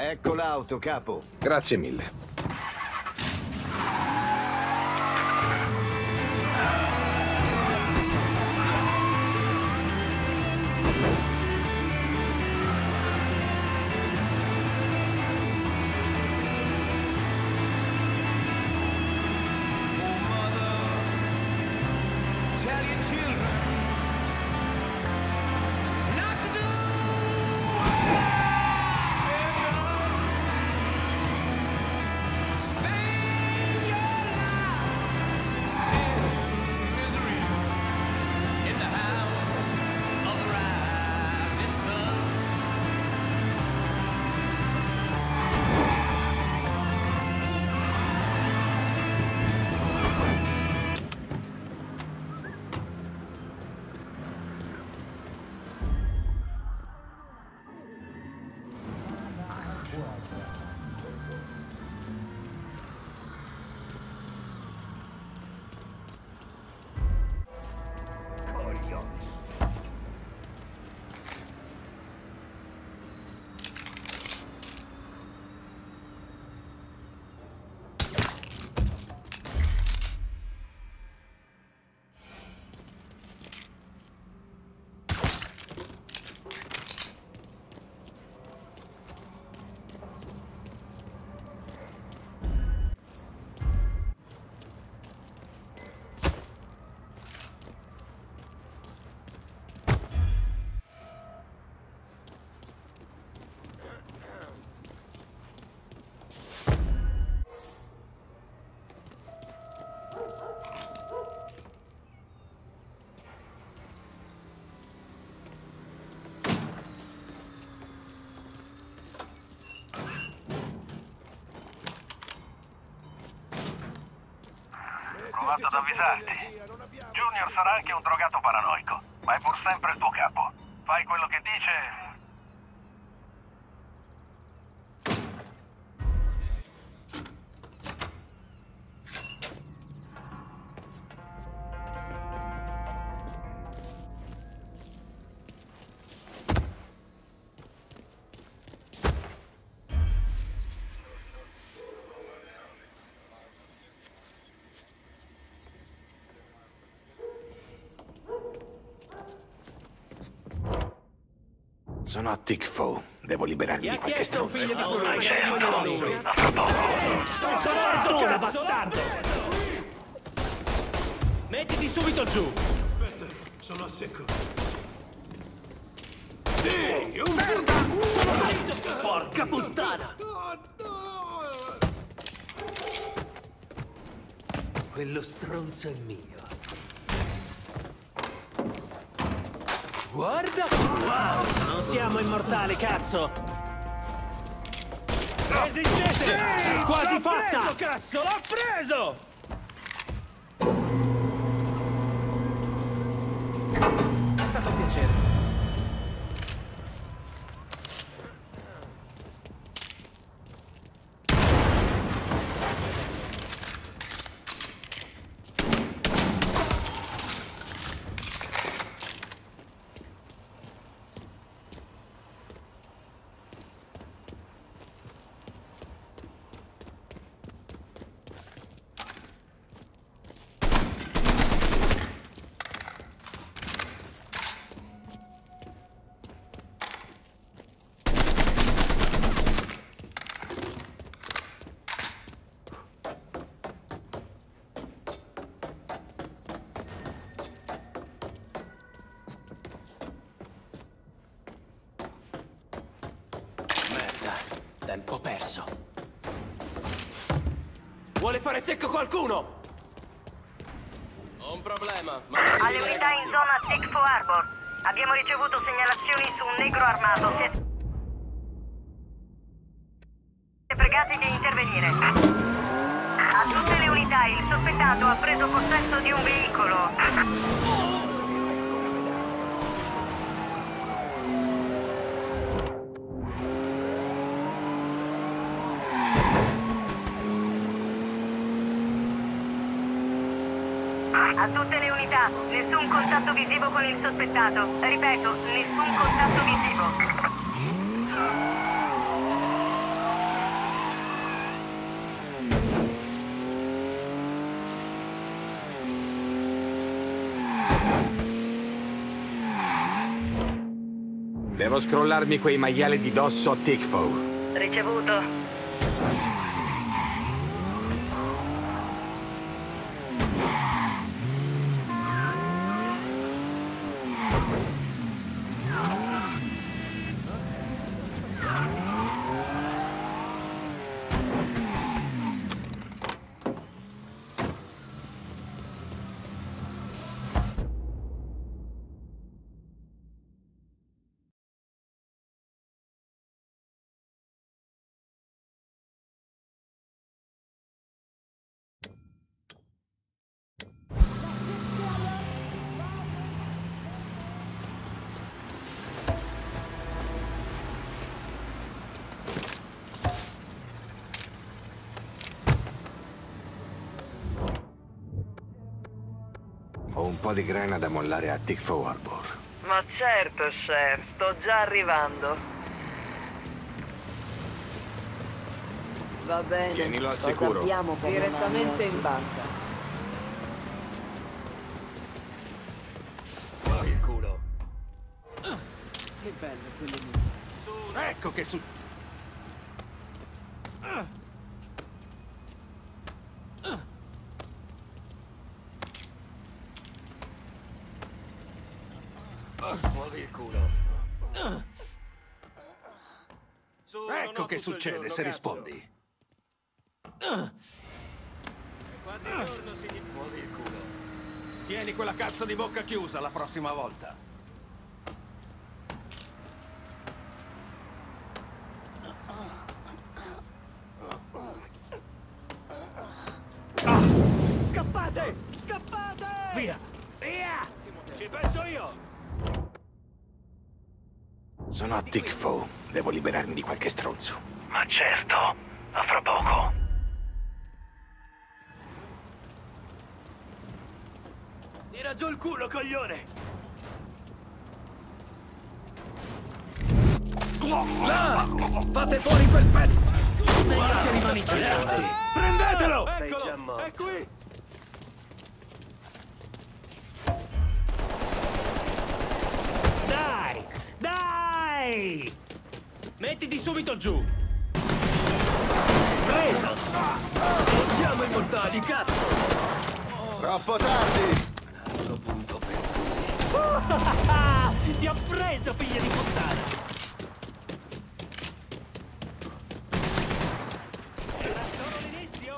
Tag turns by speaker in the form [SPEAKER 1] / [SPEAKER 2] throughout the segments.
[SPEAKER 1] Ecco l'auto, capo.
[SPEAKER 2] Grazie mille.
[SPEAKER 3] Provato ad avvisarti. Junior sarà anche un drogato paranoico, ma è pur sempre il tuo capo. Fai quello che dice.
[SPEAKER 2] Sono a Tickfow. Devo liberarmi di qualche stronzo.
[SPEAKER 4] Ora, bastardo! Mettiti subito giù!
[SPEAKER 5] Aspetta, sono a secco.
[SPEAKER 4] Sì, un puttana! Porca puttana! Quello stronzo è mio. Guarda! Wow! Non siamo immortali, cazzo! Resistete! Sì, quasi fatta! Preso, cazzo! L'ho preso! È stato un piacere. Tempo perso. Vuole fare secco qualcuno? Ho un problema.
[SPEAKER 6] Alle unità in zona Tickfow Harbor. Abbiamo ricevuto segnalazioni su un negro armato. Siete pregati di intervenire. A tutte le unità, il sospettato ha preso possesso di un veicolo. A tutte le unità, nessun contatto visivo con il sospettato. Ripeto, nessun contatto visivo.
[SPEAKER 2] Devo scrollarmi quei maiali di dosso a Tickfow.
[SPEAKER 6] Ricevuto.
[SPEAKER 2] Ho un po' di grana da mollare a Tickfow Harbor.
[SPEAKER 6] Ma certo, chef, sto già arrivando.
[SPEAKER 1] Va bene.
[SPEAKER 2] Tienilo al
[SPEAKER 1] Cosa
[SPEAKER 2] sicuro.
[SPEAKER 1] abbiamo per
[SPEAKER 7] Direttamente in banca.
[SPEAKER 4] Fuori il culo.
[SPEAKER 7] Che bello quelle mie.
[SPEAKER 4] Ecco che su... Muovi il culo. Su, non
[SPEAKER 5] Ecco
[SPEAKER 4] ho
[SPEAKER 5] che
[SPEAKER 4] tutto il
[SPEAKER 5] succede
[SPEAKER 4] giorno,
[SPEAKER 5] se
[SPEAKER 4] cazzo.
[SPEAKER 5] rispondi.
[SPEAKER 4] Quanti giorno si... Muovi il culo. Tieni quella cazzo di bocca chiusa la prossima volta. Scappate! Scappate! Via! Via! Ci penso io!
[SPEAKER 2] Sono a Tickfow. Devo liberarmi di qualche stronzo.
[SPEAKER 3] Ma certo, a fra poco.
[SPEAKER 4] Tira giù il culo, coglione! Là! Fate fuori quel pezzo! Negli esseri manici, ragazzi! Prendetelo! Eccolo! È qui! Dai! Dai! Mettiti subito giù! Preso! Non siamo immortali, cazzo!
[SPEAKER 5] Troppo tardi!
[SPEAKER 4] Punto per Ti ho preso, figlia di puttana! Era solo l'inizio!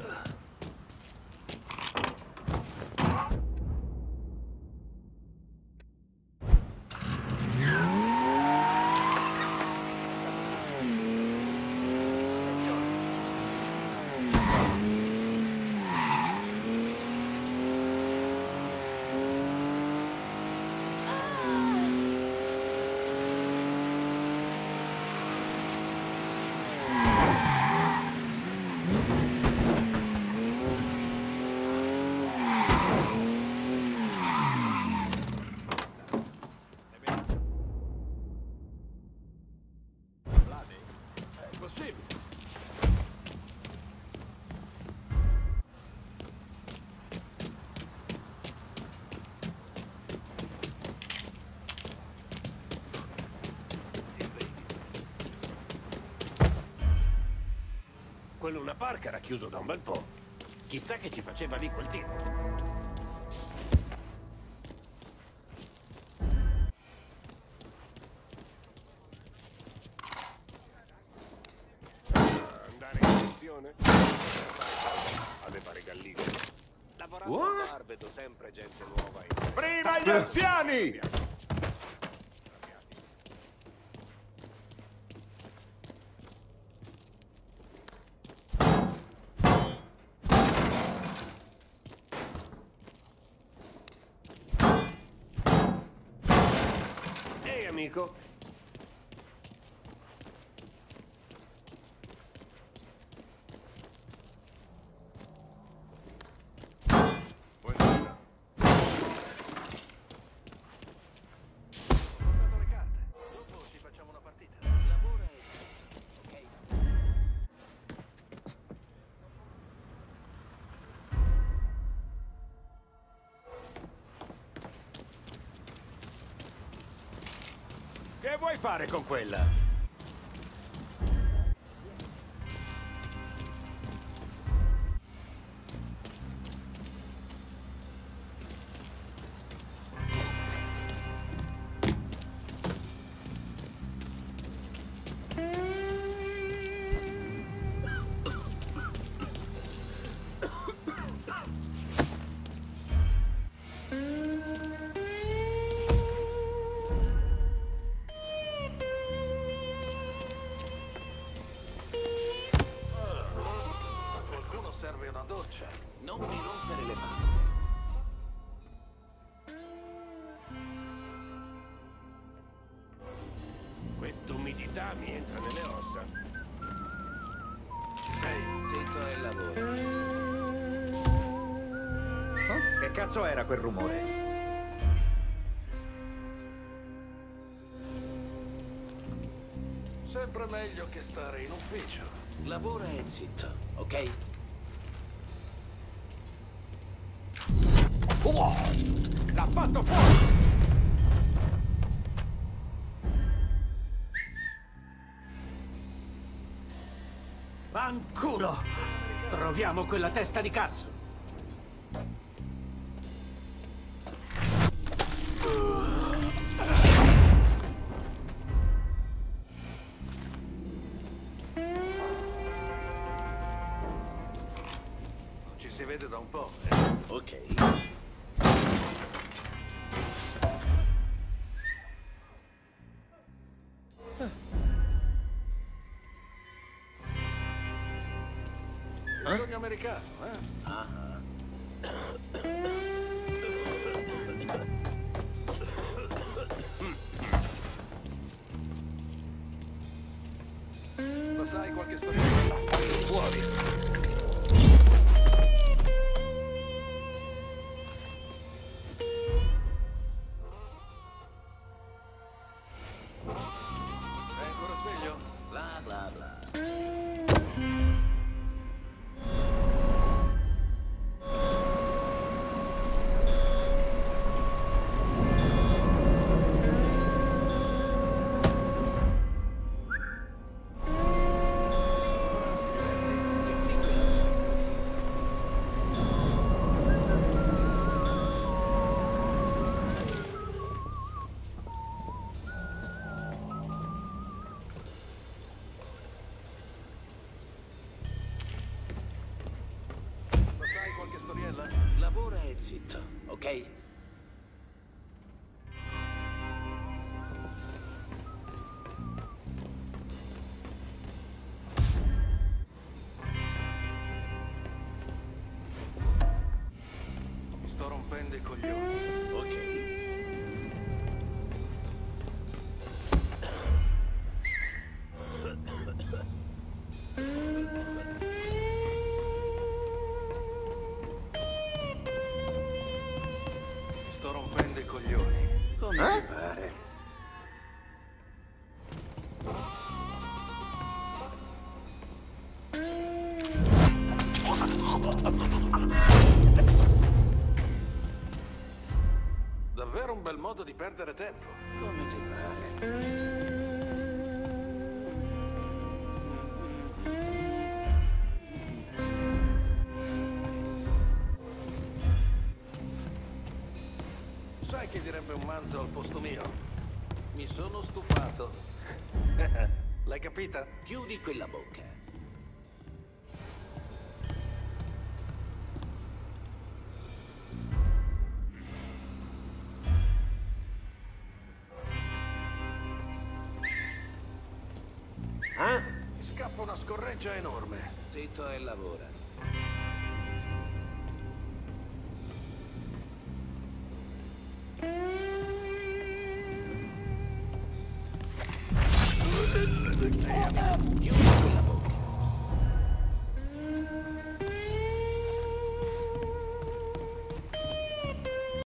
[SPEAKER 4] Quello Luna Park era chiuso da un bel po'. Chissà che ci faceva lì quel tipo. Andare in missione? Aveva regallino. Lavorando al bar vedo sempre gente nuova. Prima gli anziani! Ehi, amico. Buongiorno. Ho portato le carte. Dopo ci facciamo una partita. Lavora e... ok. Che vuoi fare con quella?
[SPEAKER 2] Serve una doccia. Non mi rompere le mani.
[SPEAKER 4] Quest'umidità mi entra nelle ossa.
[SPEAKER 2] Ci sei? Zitto e lavoro.
[SPEAKER 8] Oh? Che cazzo era quel rumore?
[SPEAKER 2] Sempre meglio che stare in ufficio. Lavora e zitto, ok?
[SPEAKER 4] L'ha fatto fuori!
[SPEAKER 9] Fanculo! Troviamo quella testa di cazzo!
[SPEAKER 2] Non ci si vede da un po', Ok. Sogno americano, Ma sai qualche storia? Fuori! Sei ancora sveglio? Bla bla bla. Lavora e zitto, ok? Mi sto rompendo i coglioni. Ok. Sto rompendo i coglioni. Come ti pare? Davvero un bel modo di perdere tempo. Come ti pare? Sai che direbbe un manzo al posto mio? Mi sono stufato. L'hai capita? Chiudi quella bocca. Mi scappa una scorreggia enorme. Zitto e lavora. Chiudi